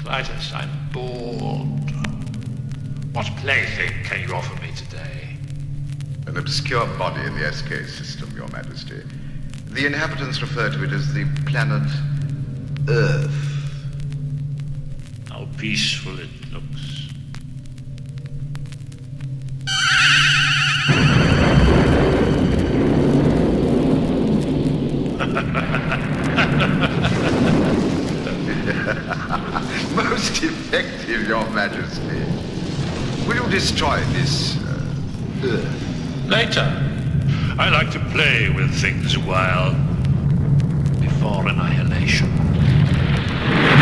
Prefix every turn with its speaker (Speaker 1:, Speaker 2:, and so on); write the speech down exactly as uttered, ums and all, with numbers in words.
Speaker 1: Clytus, I'm bored. What plaything can you offer me today?
Speaker 2: An obscure body in the S K system, Your Majesty. The inhabitants refer to it as the planet Earth.
Speaker 1: How peaceful it looks.
Speaker 2: Most effective, Your Majesty. Will you destroy this uh, Earth?
Speaker 1: Later. I like to play with things a while before annihilation.